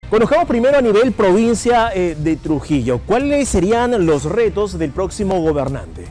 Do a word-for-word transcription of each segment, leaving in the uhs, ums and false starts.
Conozcamos primero a nivel provincia eh, de Trujillo. ¿Cuáles serían los retos del próximo gobernante?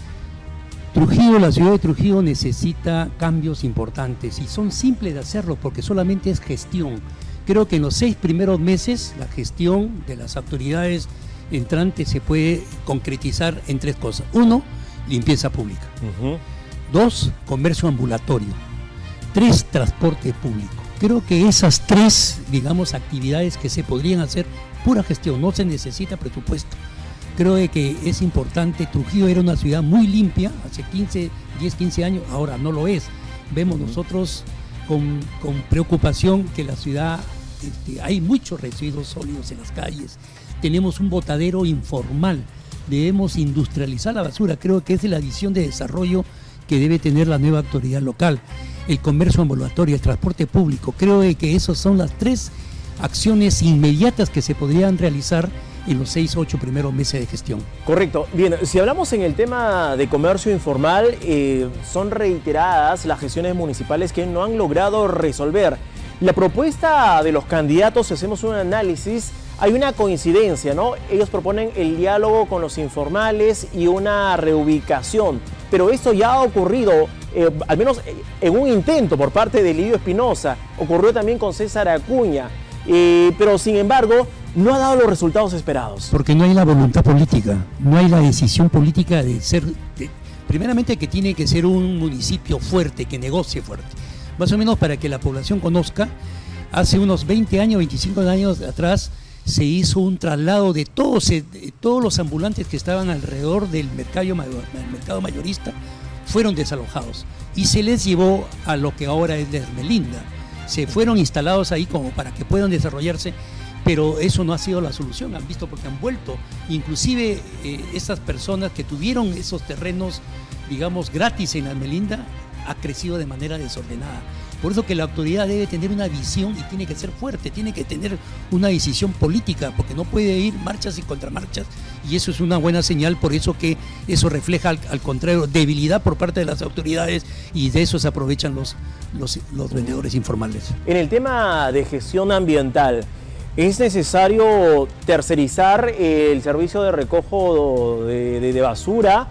Trujillo, la ciudad de Trujillo necesita cambios importantes y son simples de hacerlo porque solamente es gestión. Creo que en los seis primeros meses la gestión de las autoridades entrantes se puede concretizar en tres cosas. Uno, limpieza pública. Uh-huh. Dos, comercio ambulatorio. Tres, transporte público. Creo que esas tres, digamos, actividades que se podrían hacer, pura gestión, no se necesita presupuesto. Creo que es importante. Trujillo era una ciudad muy limpia hace quince, diez, quince años, ahora no lo es. Vemos nosotros con, con preocupación que la ciudad, este, hay muchos residuos sólidos en las calles, tenemos un botadero informal, debemos industrializar la basura. Creo que esa es la visión de desarrollo que debe tener la nueva autoridad local. El comercio ambulatorio, el transporte público, creo que esas son las tres acciones inmediatas que se podrían realizar en los seis, ocho primeros meses de gestión. Correcto. Bien, si hablamos en el tema de comercio informal, eh, son reiteradas las gestiones municipales que no han logrado resolver. La propuesta de los candidatos, si hacemos un análisis, hay una coincidencia, ¿no? Ellos proponen el diálogo con los informales y una reubicación, pero esto ya ha ocurrido, eh, al menos en un intento por parte de Lidio Espinosa, ocurrió también con César Acuña, eh, pero sin embargo no ha dado los resultados esperados. Porque no hay la voluntad política, no hay la decisión política de ser, de, primeramente que tiene que ser un municipio fuerte, que negocie fuerte, más o menos para que la población conozca. Hace unos veinte años, veinticinco años atrás, se hizo un traslado de todos, de todos los ambulantes que estaban alrededor del mercado, el mercado mayorista, fueron desalojados y se les llevó a lo que ahora es la Ermelinda. Se fueron instalados ahí como para que puedan desarrollarse, pero eso no ha sido la solución, han visto porque han vuelto. Inclusive eh, esas personas que tuvieron esos terrenos, digamos, gratis en la Ermelinda, ha crecido de manera desordenada. Por eso que la autoridad debe tener una visión y tiene que ser fuerte, tiene que tener una decisión política, porque no puede ir marchas y contramarchas, y eso es una buena señal. Por eso que eso refleja, al, al contrario, debilidad por parte de las autoridades, y de eso se aprovechan los, los, los vendedores informales. En el tema de gestión ambiental, ¿es necesario tercerizar el servicio de recojo de, de, de basura,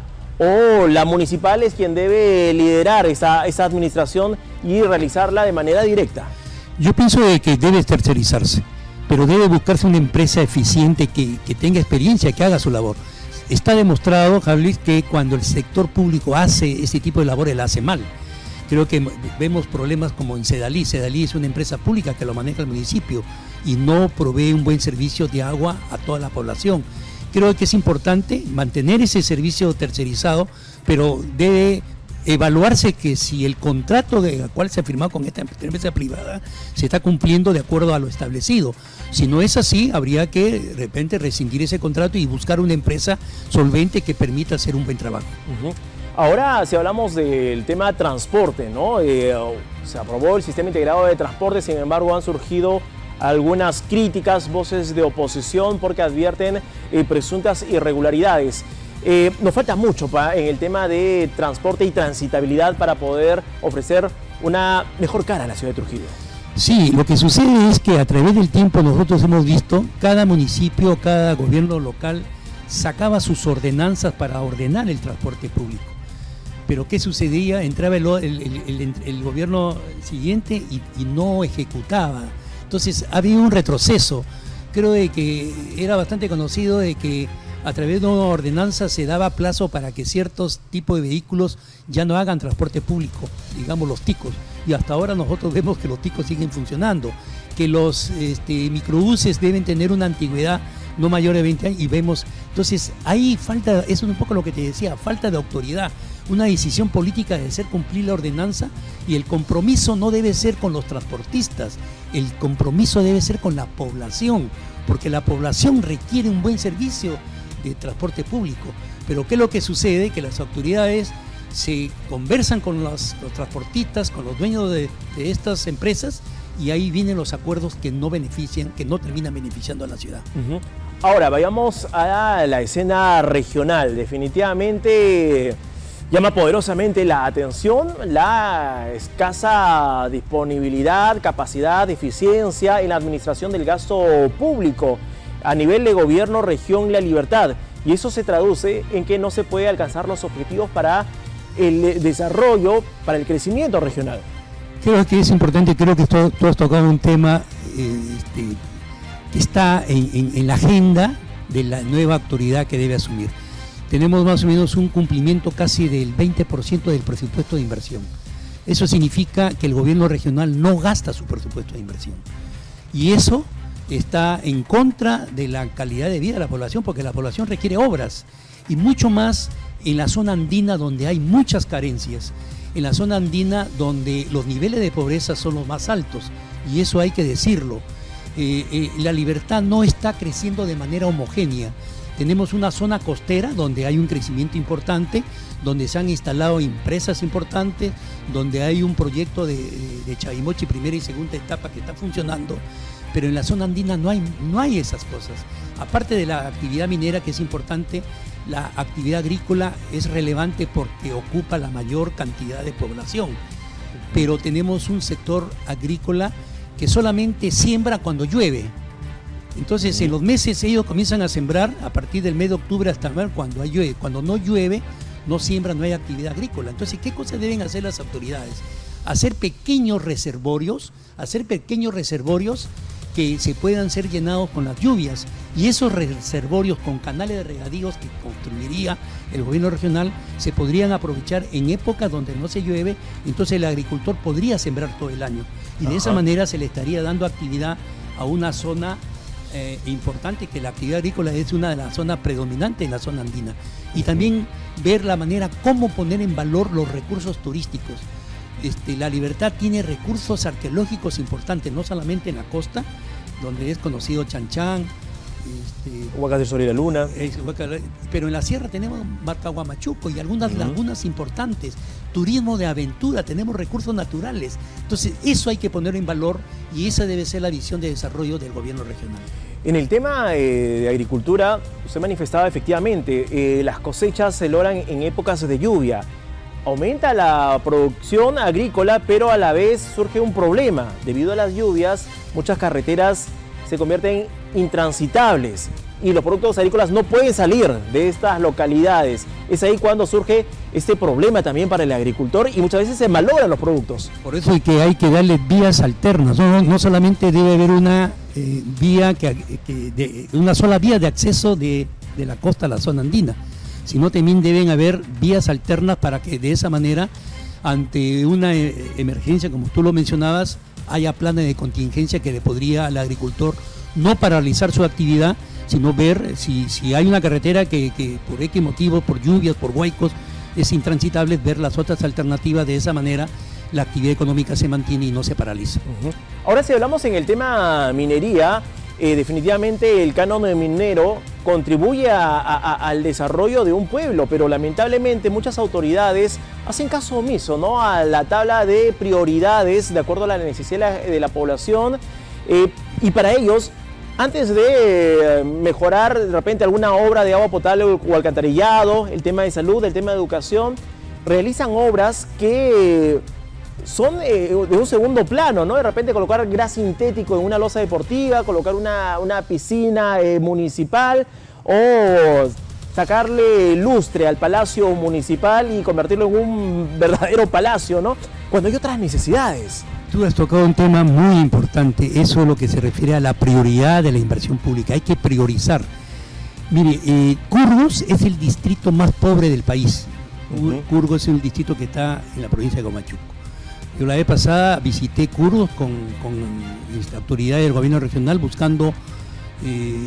o la municipal es quien debe liderar esa, esa administración y realizarla de manera directa? Yo pienso de que debe tercerizarse, pero debe buscarse una empresa eficiente que, que tenga experiencia, que haga su labor. Está demostrado, Javier, que cuando el sector público hace ese tipo de labores, la hace mal. Creo que vemos problemas como en Sedalí. Sedalí es una empresa pública que lo maneja el municipio y no provee un buen servicio de agua a toda la población. Creo que es importante mantener ese servicio tercerizado, pero debe evaluarse que si el contrato de cual se ha firmado con esta empresa privada se está cumpliendo de acuerdo a lo establecido. Si no es así, habría que de repente rescindir ese contrato y buscar una empresa solvente que permita hacer un buen trabajo. Uh-huh. Ahora, si hablamos del tema de transporte, ¿no? Eh, se aprobó el sistema integrado de transporte, sin embargo han surgido algunas críticas, voces de oposición, porque advierten eh, presuntas irregularidades. Eh, nos falta mucho pa, en el tema de transporte y transitabilidad para poder ofrecer una mejor cara a la ciudad de Trujillo. Sí, lo que sucede es que a través del tiempo nosotros hemos visto, cada municipio, cada gobierno local sacaba sus ordenanzas para ordenar el transporte público. Pero ¿qué sucedía? Entraba el, el, el, el gobierno siguiente y, y no ejecutaba. Entonces había un retroceso. Creo de que era bastante conocido de que a través de una ordenanza se daba plazo para que ciertos tipos de vehículos ya no hagan transporte público, digamos los ticos. Y hasta ahora nosotros vemos que los ticos siguen funcionando, que los este, microbuses deben tener una antigüedad no mayor de veinte años y vemos. Entonces ahí falta, eso es un poco lo que te decía, falta de autoridad, una decisión política de hacer cumplir la ordenanza, y el compromiso no debe ser con los transportistas, el compromiso debe ser con la población, porque la población requiere un buen servicio de transporte público. Pero ¿qué es lo que sucede? Que las autoridades se conversan con los, los transportistas, con los dueños de, de estas empresas, y ahí vienen los acuerdos que no benefician, que no terminan beneficiando a la ciudad. Uh-huh. Ahora, vayamos a la escena regional. Definitivamente Llama poderosamente la atención la escasa disponibilidad, capacidad, eficiencia en la administración del gasto público a nivel de gobierno, región La Libertad. Y eso se traduce en que no se puede alcanzar los objetivos para el desarrollo, para el crecimiento regional. Creo que es importante, creo que tú, tú has tocado un tema eh, este, que está en, en, en la agenda de la nueva autoridad que debe asumir. Tenemos más o menos un cumplimiento casi del veinte por ciento del presupuesto de inversión. Eso significa que el gobierno regional no gasta su presupuesto de inversión. Y eso está en contra de la calidad de vida de la población, porque la población requiere obras, y mucho más en la zona andina donde hay muchas carencias, en la zona andina donde los niveles de pobreza son los más altos, y eso hay que decirlo. Eh, eh, la Libertad no está creciendo de manera homogénea. Tenemos una zona costera donde hay un crecimiento importante, donde se han instalado empresas importantes, donde hay un proyecto de, de Chavimochi primera y segunda etapa que está funcionando, pero en la zona andina no hay, no hay esas cosas. Aparte de la actividad minera, que es importante, la actividad agrícola es relevante porque ocupa la mayor cantidad de población, pero tenemos un sector agrícola que solamente siembra cuando llueve. Entonces, en los meses ellos comienzan a sembrar a partir del mes de octubre hasta ver cuando hay llueve. Cuando no llueve, no siembran, no hay actividad agrícola. Entonces, ¿qué cosas deben hacer las autoridades? Hacer pequeños reservorios, hacer pequeños reservorios que se puedan ser llenados con las lluvias. Y esos reservorios con canales de regadíos que construiría el gobierno regional se podrían aprovechar en épocas donde no se llueve. Entonces, el agricultor podría sembrar todo el año. Y de Ajá. esa manera se le estaría dando actividad a una zona Eh, importante, que la actividad agrícola es una de las zonas predominantes en la zona andina, y también ver la manera cómo poner en valor los recursos turísticos. Este, La Libertad tiene recursos arqueológicos importantes, no solamente en la costa, donde es conocido Chan Chan, este, Huacas del Sol y la Luna, es, pero en la sierra tenemos Marcahuamachuco y algunas uh-huh. lagunas importantes, turismo de aventura, tenemos recursos naturales. Entonces eso hay que poner en valor, y esa debe ser la visión de desarrollo del gobierno regional. En el tema eh, de agricultura, usted manifestaba efectivamente, eh, las cosechas se logran en épocas de lluvia. Aumenta la producción agrícola, pero a la vez surge un problema. Debido a las lluvias, muchas carreteras se convierten intransitables y los productos agrícolas no pueden salir de estas localidades. Es ahí cuando surge este problema también para el agricultor, y muchas veces se malogran los productos. Por eso hay que, hay que darle vías alternas. No, no solamente debe haber una eh, vía, que, que de, una sola vía de acceso de, de la costa a la zona andina, sino también deben haber vías alternas para que de esa manera, ante una emergencia, como tú lo mencionabas, haya planes de contingencia que le podría al agricultor no paralizar su actividad, sino ver si, si hay una carretera que, que por X motivos, por lluvias, por huaicos, es intransitable, ver las otras alternativas. De esa manera la actividad económica se mantiene y no se paraliza. Uh-huh. Ahora, si hablamos en el tema minería, eh, definitivamente el canon minero contribuye a, a, al desarrollo de un pueblo, pero lamentablemente muchas autoridades hacen caso omiso, ¿no?, a la tabla de prioridades de acuerdo a la necesidad de la población, eh, y para ellos, antes de mejorar de repente alguna obra de agua potable o alcantarillado, el tema de salud, el tema de educación, realizan obras que son eh, de un segundo plano, ¿no? De repente colocar gas sintético en una losa deportiva, colocar una, una piscina eh, municipal, o sacarle lustre al palacio municipal y convertirlo en un verdadero palacio, ¿no?, cuando hay otras necesidades. Tú has tocado un tema muy importante, eso es lo que se refiere a la prioridad de la inversión pública. Hay que priorizar. Mire, eh, Curgos es el distrito más pobre del país. Uh-huh. Curgos es un distrito que está en la provincia de Huamachuco. Yo la vez pasada visité Curgos con, con esta autoridad del gobierno regional buscando eh,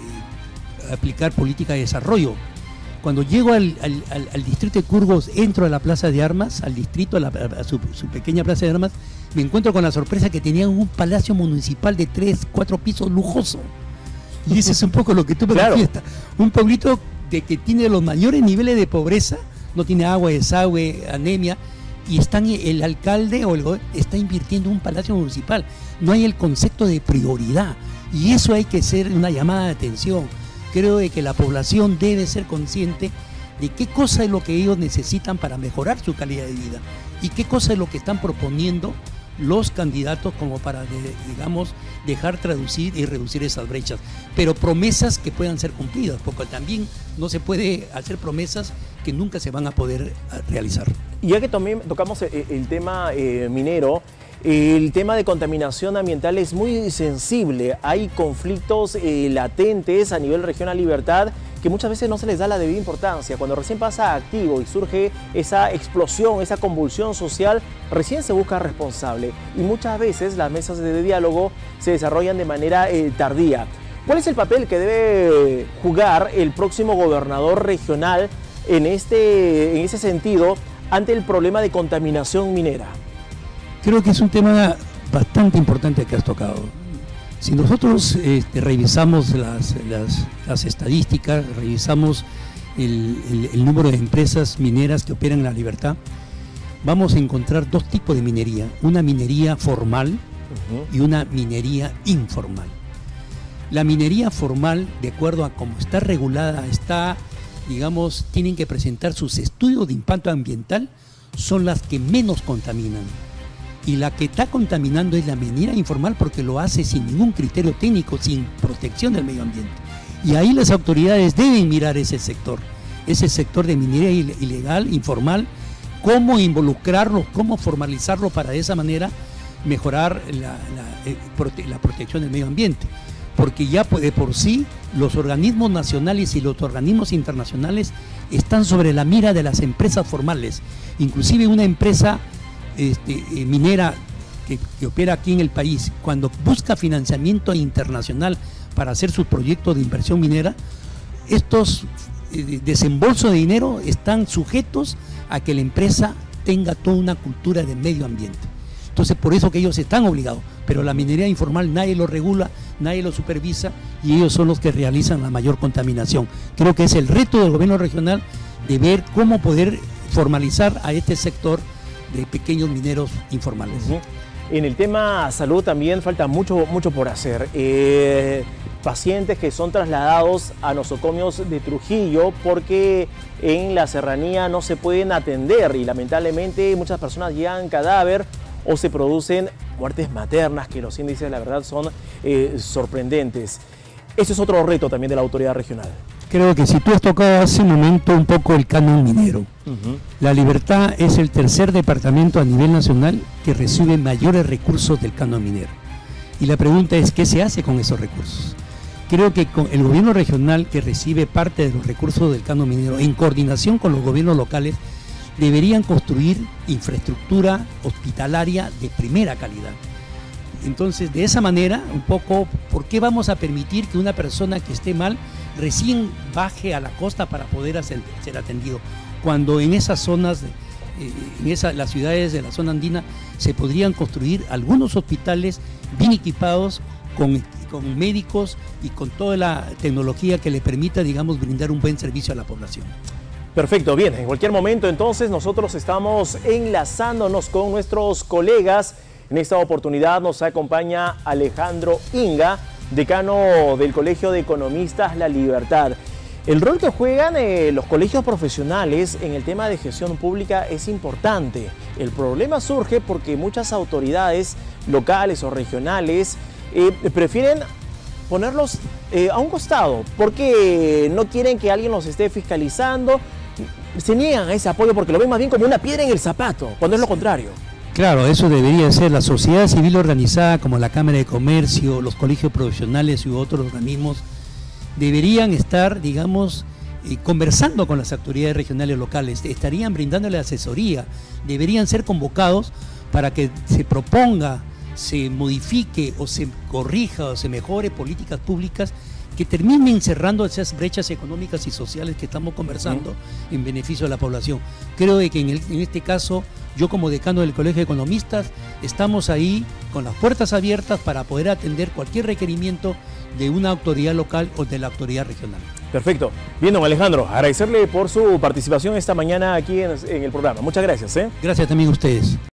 aplicar política de desarrollo. Cuando llego al, al, al, al distrito de Curgos, entro a la plaza de armas, al distrito, a, la, a su, su pequeña plaza de armas, me encuentro con la sorpresa que tenían un palacio municipal de tres, cuatro pisos lujoso. Y eso es un poco lo que tú me claro. manifiestas. Un pueblito de que tiene los mayores niveles de pobreza, no tiene agua, desagüe, anemia, y están, el alcalde o el gobierno está invirtiendo en un palacio municipal. No hay el concepto de prioridad, y eso hay que ser una llamada de atención. Creo de que la población debe ser consciente de qué cosa es lo que ellos necesitan para mejorar su calidad de vida y qué cosa es lo que están proponiendo los candidatos como para, de, digamos, dejar traducir y reducir esas brechas, pero promesas que puedan ser cumplidas, porque también no se puede hacer promesas que nunca se van a poder realizar. Y ya que también tocamos el, el tema eh, minero, el tema de contaminación ambiental es muy sensible. Hay conflictos eh, latentes a nivel Región Libertad que muchas veces no se les da la debida importancia. Cuando recién pasa activo y surge esa explosión, esa convulsión social, recién se busca responsable. Y muchas veces las mesas de diálogo se desarrollan de manera eh, tardía. ¿Cuál es el papel que debe jugar el próximo gobernador regional en, este, en ese sentido ante el problema de contaminación minera? Creo que es un tema bastante importante que has tocado. Si nosotros este, revisamos las, las, las estadísticas, revisamos el, el, el número de empresas mineras que operan en La Libertad, vamos a encontrar dos tipos de minería. Una minería formal uh-huh. y una minería informal. La minería formal, de acuerdo a cómo está regulada, está, digamos, tienen que presentar sus estudios de impacto ambiental, son las que menos contaminan. Y la que está contaminando es la minería informal porque lo hace sin ningún criterio técnico, sin protección del medio ambiente. Y ahí las autoridades deben mirar ese sector, ese sector de minería ilegal, informal, cómo involucrarlo, cómo formalizarlo para de esa manera mejorar la, la, la protección del medio ambiente. Porque ya de por sí los organismos nacionales y los organismos internacionales están sobre la mira de las empresas formales. Inclusive una empresa Este, eh, minera que, que opera aquí en el país, cuando busca financiamiento internacional para hacer su proyecto de inversión minera, estos eh, desembolsos de dinero están sujetos a que la empresa tenga toda una cultura de medio ambiente. Entonces, por eso que ellos están obligados, pero la minería informal nadie lo regula, nadie lo supervisa y ellos son los que realizan la mayor contaminación. Creo que es el reto del gobierno regional de ver cómo poder formalizar a este sector de pequeños mineros informales. Uh-huh. En el tema salud también falta mucho, mucho por hacer. Eh, pacientes que son trasladados a nosocomios de Trujillo porque en la serranía no se pueden atender y lamentablemente muchas personas llegan cadáver o se producen muertes maternas que los índices la verdad son eh, sorprendentes. Ese es otro reto también de la autoridad regional. Creo que si tú has tocado hace un momento un poco el canon minero, uh-huh. La Libertad es el tercer departamento a nivel nacional que recibe mayores recursos del canon minero. Y la pregunta es, ¿qué se hace con esos recursos? Creo que con el gobierno regional que recibe parte de los recursos del canon minero, en coordinación con los gobiernos locales, deberían construir infraestructura hospitalaria de primera calidad. Entonces, de esa manera, un poco, ¿por qué vamos a permitir que una persona que esté mal recién baje a la costa para poder hacer, ser atendido? Cuando en esas zonas, eh, en esa, las ciudades de la zona andina, se podrían construir algunos hospitales bien equipados con, con médicos y con toda la tecnología que le permita, digamos, brindar un buen servicio a la población. Perfecto, bien, en cualquier momento entonces nosotros estamos enlazándonos con nuestros colegas. En esta oportunidad nos acompaña Alejandro Inga, decano del Colegio de Economistas La Libertad. El rol que juegan eh, los colegios profesionales en el tema de gestión pública es importante. El problema surge porque muchas autoridades locales o regionales eh, prefieren ponerlos eh, a un costado porque no quieren que alguien los esté fiscalizando. Se niegan a ese apoyo porque lo ven más bien como una piedra en el zapato, cuando es lo contrario. Claro, eso debería ser la sociedad civil organizada como la Cámara de Comercio, los colegios profesionales u otros organismos, deberían estar, digamos, eh, conversando con las autoridades regionales locales, estarían brindándole asesoría, deberían ser convocados para que se proponga, se modifique o se corrija o se mejore políticas públicas que terminen cerrando esas brechas económicas y sociales que estamos conversando uh-huh. en beneficio de la población. Creo que en, el, en este caso, yo como decano del Colegio de Economistas, estamos ahí con las puertas abiertas para poder atender cualquier requerimiento de una autoridad local o de la autoridad regional. Perfecto. Bien, don Alejandro, agradecerle por su participación esta mañana aquí en, en el programa. Muchas gracias. ¿eh? Gracias también a ustedes.